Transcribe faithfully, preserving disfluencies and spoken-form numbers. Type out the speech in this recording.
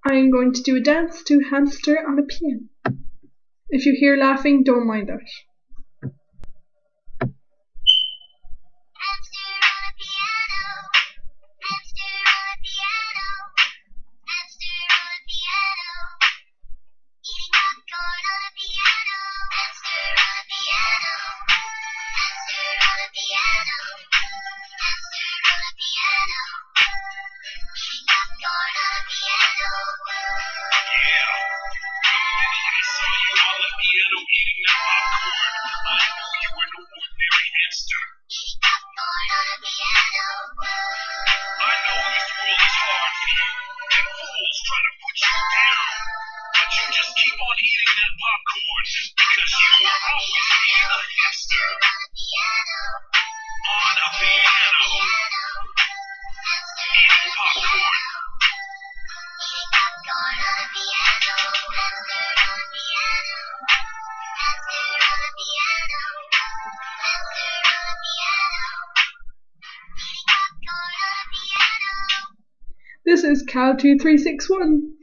I am going to do a dance to Hamster on a piano. If you hear laughing, don't mind that. Piano eating that popcorn. I knew you were no ordinary hamster. Eating popcorn on a piano. I know this world is hard for you, and fools try to put you down. But you just keep on eating that popcorn, because you will always be a hamster. On a piano. Eating popcorn. Eating popcorn on a piano. This is Cow two three six one.